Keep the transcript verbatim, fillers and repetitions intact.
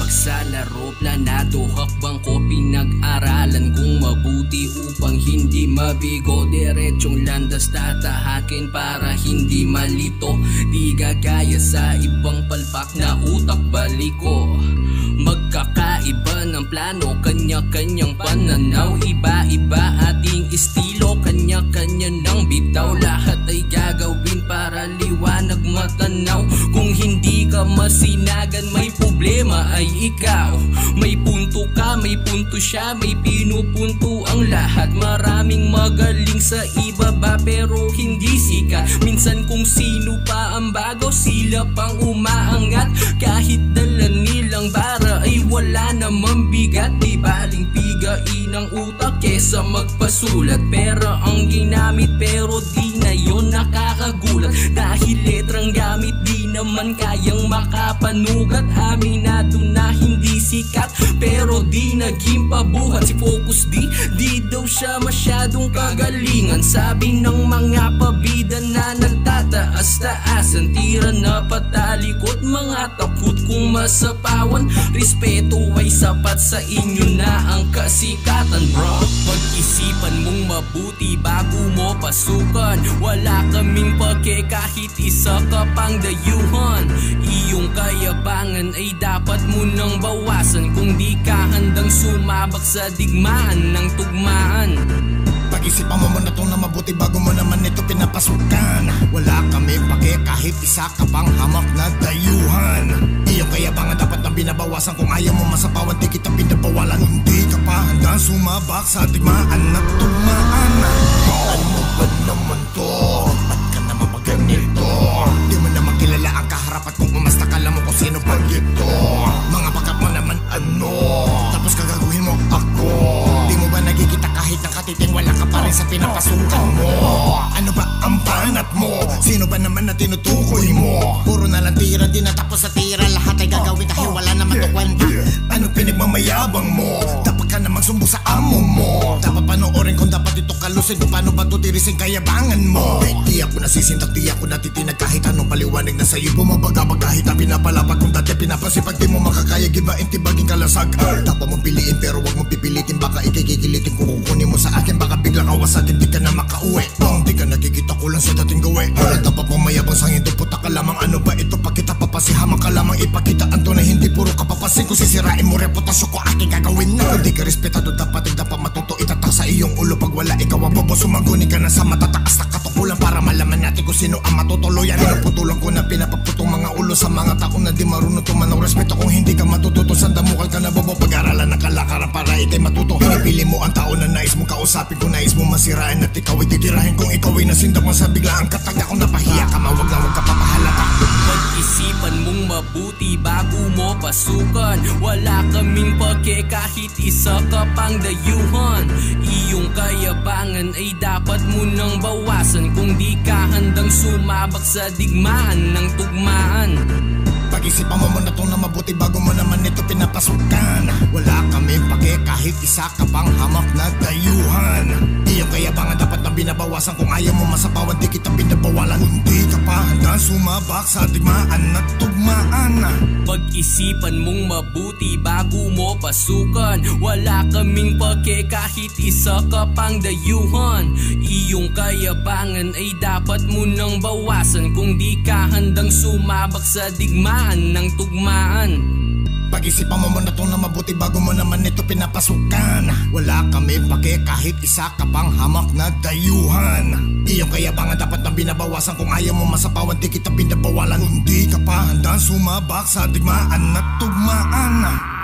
sumabak sa laro, planado hakbang ko pinag-aralan kung mabuti upang hindi mabigo. Diretsong landas tatahakin para hindi malito, di gagaya sa ibang palpak na utak baliko. Magkakaiba ng plano, kanya-kanyang pananaw, iba-iba ating estilo, kanya-kanya ng bitaw. Lahat ay gagawin para liwanag matanaw. Kung hindi ka masinagan, may problema ay ikaw. May punto ka, may punto siya, may pinupunto ang lahat. Maraming magaling sa ibaba pero hindi sikat. Minsan kung sino pa ang bago, sila pang umaangat. Kahit dala nilang bara ay wala namang bigat. Di baling pigain ang utak kesa magpasulat. Pera ang ginamit pero di na yun nakakagulat. Dahil letrang gamit di naman kayang makapanugat. Aminado na hindi sikat pero di naging pabuhat. Si Focus D, di daw siya masyadong kagalingan. Sabi ng mga pabida na nagtataas-taasan, tira na patalikot, mga takot kung masapawan. Respeto ay sapat sa inyo na ang kasikatan, bro. Pag-isipan mong mabuti bago mo pasukan. Wala kaming pake kahit isa ka pang dayuhan. Iyong kayabangan ay dapat mo nang bawasan kung di ka handang sumabak sa digmaan ng tugmaan. Pag-isipan mo muna itong na mabuti bago mo naman ito pinapasukan. Wala kami pake kahit isa ka pang hamak na dayuhan. Iyong kayabangan dapat na binabawasan kung ayaw mo masapawan, di kita pinabawalan. Hindi ka pa handang sumabak sa digmaan na tugmaan. Ano ba naman to? Ba't ka naman maganito? Di mo naman kilala ang kaharapat kung umasta ka lang mo kung sino pa ito. Mga bakat mo naman ano? Tapos kagagawin mo ako. Di mo ba nagkikita kahit nakatiting wala ka pa rin sa pinapasukan mo? Ano ba ang banat mo? Sino ba naman na tinutukoy mo? Puro na lang tira, di natapos sa tira. Lahat ay gagawin dahil wala naman to kwenta. Ano pinagmamayabang mo? Dapat ka namang sumbo sa amo mo. Dapat panoorin kung dapat ito kalusin, kung paano ba ito tirisin kayabangan mo. Eh, di ako nasisindak, di ako natitinag kahit anong paliwanag na sa'yo. Bumabagabag kahit na pinapalapat kung dati pinapansin. Pag di mo makakaya, gibain, tibaging kalasag. Dapat mong piliin pero wag mong pipilitin. Baka ikikikilitin kung kukunin mo sa akin. Baka biglang kawasakin, di ka na makauwi. Kung di ka nakikita ko lang sa dating gawi. Wala dapat mong mayabang sa hindi puta ka lamang. Ano ba ito? Pakita papasihaman ka lamang. Ipakita ang tunay, hindi puro kapapasin. Kung sisirain mo reputasyon ko, aking gagawin na. Kung di ka respetado, dapat ay dapat matuto. Itatak sa iyong ulo pag wala ikaw ang bobo. Sumaguni ka na sa matataas na katukulan para malaman natin kung sino ang matutuluyan. Pinuputulan ko na pinapaputong mga ulo sa mga taong na di marunong tumanaw respeto. Kung hindi ka matututo, sandamukal ka na bobo. Pag-aralan ng kalakaran para ikay matuto. Pinipili mo ang tao na nais mong kausapin. Kung nais mong masirain at ikaw ay titirahin. Kung ikaw ay nasindak mo sa biglaan katagda. Kung napahiya ka, mawag na wag ka papahalata. Pag-isipan mong mabuti bago mo pasukan. Wala kaming pake kahit isa ka pang dayuhan. Iyong kayabangan ay dapat mo nang bawasan kung di ka handang sumabak sa digmaan ng tugmaan. Pag-isipan mo muna itong na mabuti bago mo naman ito pinapasukan. Wala kami pake kahit isa ka pang hamak na dayuhan. Iyong kayabangan dapat na binabawasan kung ayaw mo masapawan, di kita pinabawalan. Hindi ka pa handang sumabak sa digmaan na tugmaan. Pag-isipan mong mabuti bago mo pasukan. Wala kaming pake kahit isa ka pang dayuhan. Iyong kayabangan ay dapat mo nang bawasan kung di ka handang sumabak sa digmaan ng tugmaan. Pag-isipan mo muna itong na mabuti bago mo naman ito pinapasukan. Wala kami pake kahit isa ka pang hamak na dayuhan. Iyong kayabangan dapat na binabawasan kung ayaw mo masapawan, di kita pinabawalan. Hindi ka pa handang sumabak sa digmaan na tugmaan.